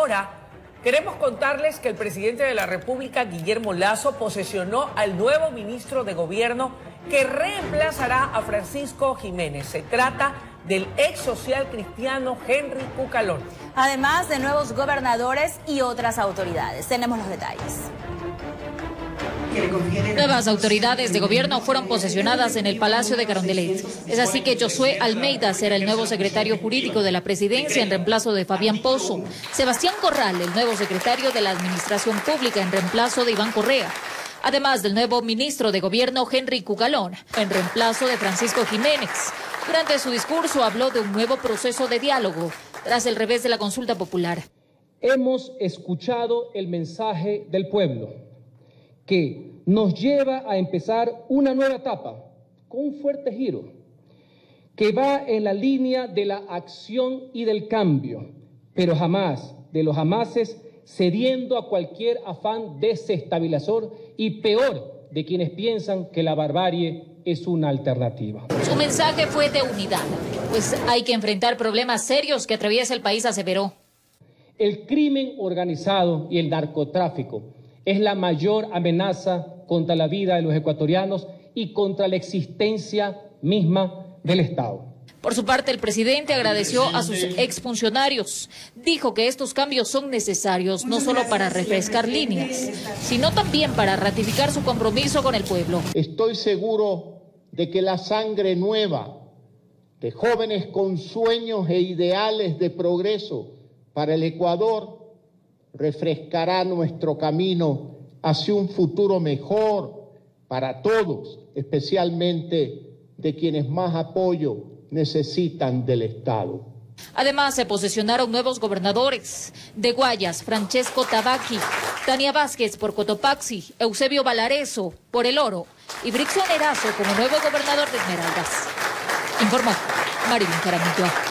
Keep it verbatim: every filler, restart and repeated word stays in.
ahora queremos contarles que el presidente de la República, Guillermo Lasso, posesionó al nuevo ministro de Gobierno que reemplazará a Francisco Jiménez. Se trata del ex social cristiano Henry Cucalón. Además de nuevos gobernadores y otras autoridades. Tenemos los detalles. Nuevas autoridades de gobierno fueron posesionadas en el Palacio de Carondelet. Es así que Josué Almeida será el nuevo secretario jurídico de la presidencia en reemplazo de Fabián Pozo. Sebastián Corral, el nuevo secretario de la Administración Pública en reemplazo de Iván Correa. Además del nuevo ministro de Gobierno Henry Cucalón, en reemplazo de Francisco Jiménez. Durante su discurso habló de un nuevo proceso de diálogo tras el revés de la consulta popular. Hemos escuchado el mensaje del pueblo, que nos lleva a empezar una nueva etapa con un fuerte giro, que va en la línea de la acción y del cambio, pero jamás, de los jamases, cediendo a cualquier afán desestabilizador y peor de quienes piensan que la barbarie es una alternativa. Su mensaje fue de unidad, pues hay que enfrentar problemas serios que atraviesa el país, aseveró. El crimen organizado y el narcotráfico es la mayor amenaza contra la vida de los ecuatorianos y contra la existencia misma del Estado. Por su parte, el presidente agradeció a sus exfuncionarios. Dijo que estos cambios son necesarios no solo para refrescar líneas, sino también para ratificar su compromiso con el pueblo. Estoy seguro de que la sangre nueva de jóvenes con sueños e ideales de progreso para el Ecuador refrescará nuestro camino hacia un futuro mejor para todos, especialmente de quienes más apoyo necesitan del Estado. Además, se posesionaron nuevos gobernadores. De Guayas, Francesco Tabaqui, Tania Vázquez por Cotopaxi, Eusebio Valareso por El Oro y Brixon Erazo como nuevo gobernador de Esmeraldas. Informó Marilyn Jaramillo.